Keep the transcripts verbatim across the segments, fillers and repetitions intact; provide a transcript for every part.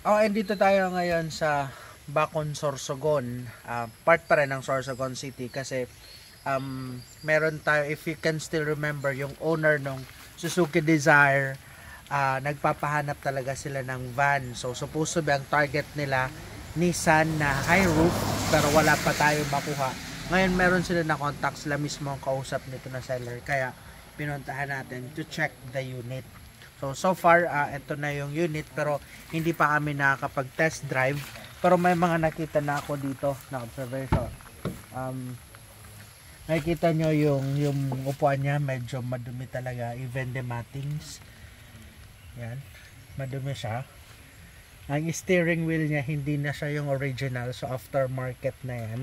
Oh, and dito tayo ngayon sa Bacon, Sorsogon. Uh, part pa rin ng Sorsogon City kasi um, meron tayo, if you can still remember, yung owner ng Suzuki Dzire, uh, nagpapahanap talaga sila ng van. So, supposed to be ang target nila, Nissan na high roof, pero wala pa tayo makuha. Ngayon, meron sila na contact, sila mismo ang kausap nito na seller. Kaya, pinuntahan natin to check the unit. So, so far, uh, ito na yung unit, pero hindi pa kami nakakapag-test drive. Pero may mga nakita na ako dito na observation. Um, nakikita nyo yung, yung upuan niya, medyo madumi talaga, even the mattings. Yan, madumi siya. Ang steering wheel niya, hindi na siya yung original, so aftermarket na yan.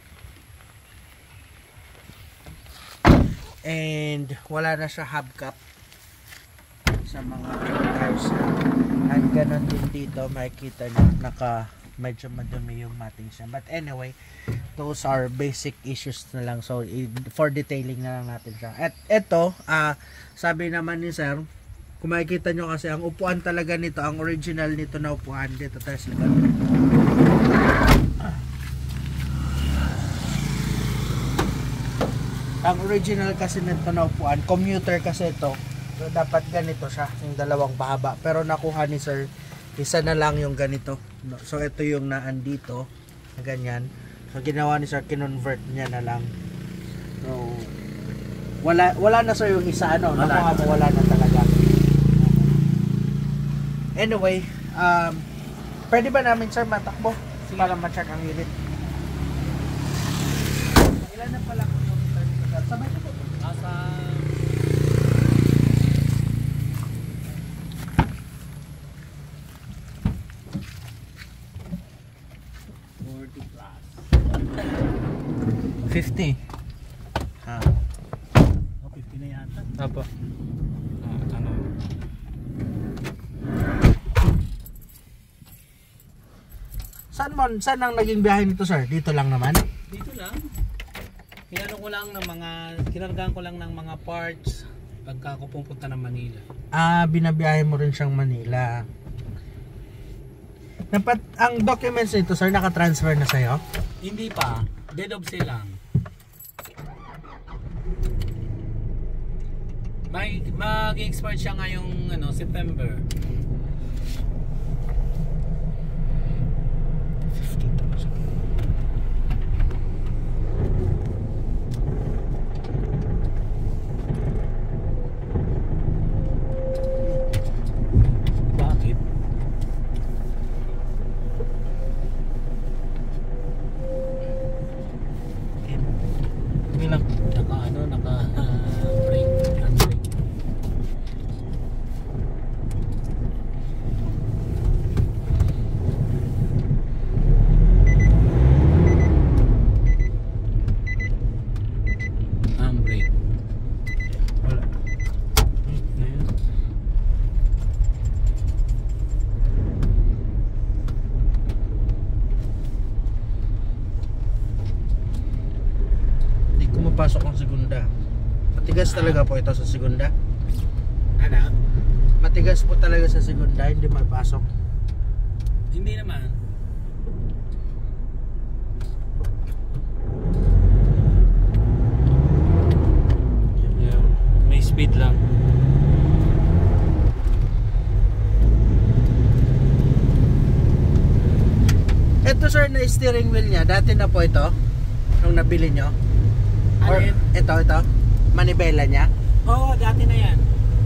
And wala na siya hubcap sa mga tires. And ganon din dito, makikita nyo, naka medyo madumi yung mattings niya. But anyway, those are basic issues na lang. So, for detailing na lang natin siya. At ito, uh, sabi naman ni sir, kung makikita nyo kasi, ang upuan talaga nito, ang original nito na upuan, dito tayo sa likod. Ang original kasi nito na upuan, commuter kasi ito, so dapat ganito siya, yung dalawang pahaba. Pero nakuha ni sir, isa na lang yung ganito. So ito yung naan dito, na ganyan. So ginawa ni sir, kinonvert niya na lang. So, wala, wala na sir yung isa, ano, nakuha mo, wala na talaga. Anyway, um, pwede ba namin sir matakbo para ma-check ang unit? Ilan na pala kilometer nito sir? Sabay ko po. Nasa forty plus. fifty. Ha. Oh, fifty na yata. Apo. Ah, ano? Saan mo, saan ang naging biyahe nito sir? Dito lang naman? Dito lang. Kinano ko lang ng mga, kinargahan ko lang ng mga parts pagka ako pupunta ng Manila. Ah, binabiyahe mo rin siyang Manila. Dapat, ang documents nito sir, naka-transfer na sa'yo? Hindi pa. Dead of sale lang. May, mag-expire siya ngayong ano, September. Pasok ang segunda. Matigas talaga po ito sa segunda. Ano? Matigas po talaga sa segunda, hindi mapasok. Hindi naman. Yeah. May speed lang. Ito sir na steering wheel niya, dati na po ito nung nabili nyo? Or Alin? ito, ito, manibela niya? Oo, dati na yan.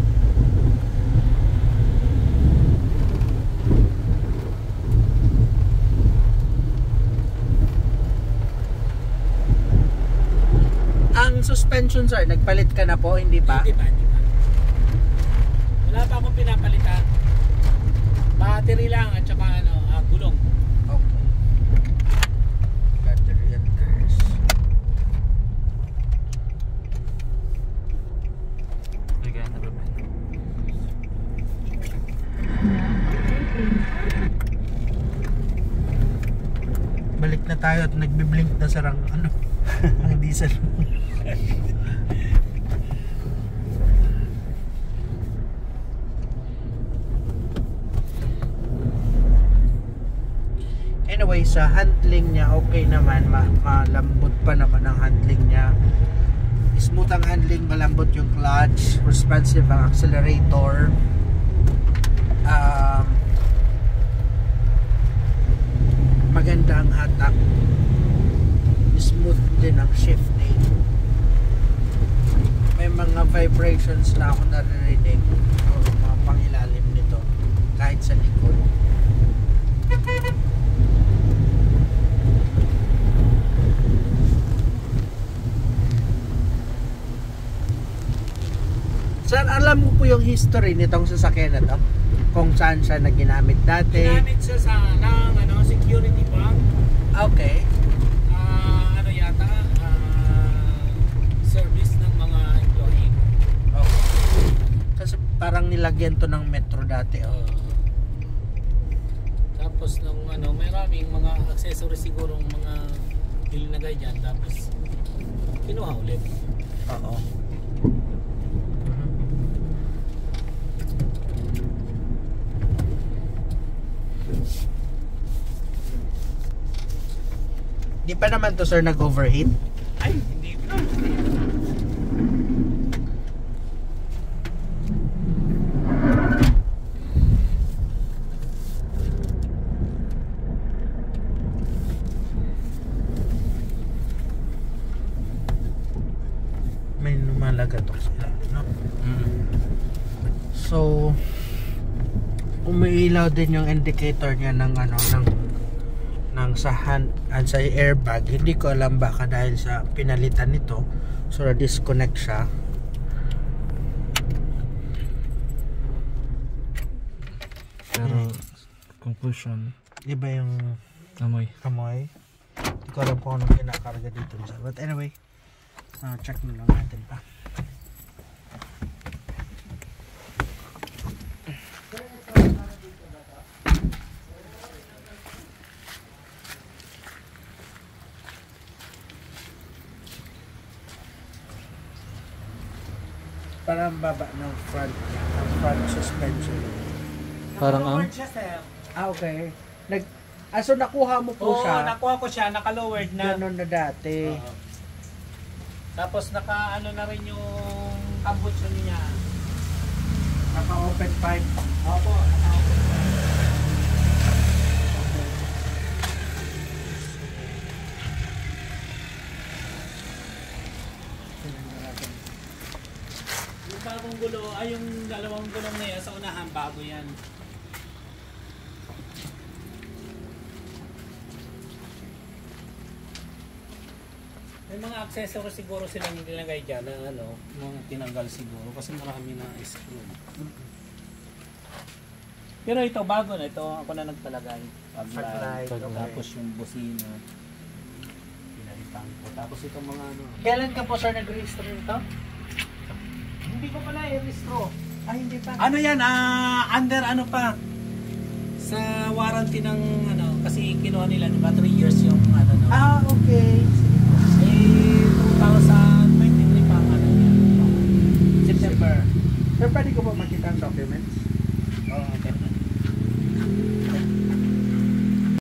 Ang suspension sir, nagpalit ka na po, hindi pa? Hindi pa, hindi pa. Wala pa akong pinapalitan. Battery lang at saka ano, uh, gulong. Okay. Battery and tires. Balik na tayo at nagbi-blink na sarang ano, ang diesel. Anyway, sa handling niya, okay naman. Ma malambot pa naman ang handling niya. Smooth ang handling, malambot yung clutch, responsive ang accelerator. Um, maganda ang hatak. Smooth din ang shifting. May mga vibrations na ako naririnig o mga pangilalim nito kahit sa likod. Sir, alam mo po yung history nitong sasakyan na to? Kung saan siya na ginamit dati? Ginamit siya sa ng, ano, security bank. Okay. Ah, ano yata, ah, service ng mga employee. Okay. Kasi parang nilagyan to ng metro dati. Oh. Uh, tapos nung ano, may maraming mga accessories siguro mga ilinagay dyan. Tapos kinuha ulit. Oo. Di pa naman to sir nag-overheat? Ay, hindi pa. May lumalagat sila, no? Mm. So umiilaw din yung indicator niya ng ano ng ng sa hand and sa airbag. Hindi ko alam baka dahil sa pinalitan nito so na disconnect siya. Pero conclusion, Iba yung amoy. amoy. Hindi ko alam kung anong kinakarga dito. But anyway, uh, check na lang natin pa. Parang baba ng front ng front suspension. Parang ang Naka-lowered siya, sir. Ah, okay. Nag ah, so nakuha mo po Oo, siya. nakuha ko siya, naka-lowered na. Ganun na dati. Oo. Tapos naka ano na rin yung tambutso niya. Naka-open pipe. Opo, naka-open. Yung bagong gulo, ay yung dalawang gulong na yan sa unahan, bago yan. May mga accessories siguro silang nilagay dyan na ano, mga tinanggal siguro kasi marami na screw. Pero ito bago na ito, ako na nagpalagay. Pag-light, okay. Tapos yung busina. Pinalitan ko. Tapos itong mga ano. Kailan ka po sir nag-register nito? Hindi ko pala i-restro. Ay, hindi pa. Ano yan, ah, under ano pa? Sa warranty ng ano, kasi kinuha nila, di ba, three years yung ano, no? Ah, okay.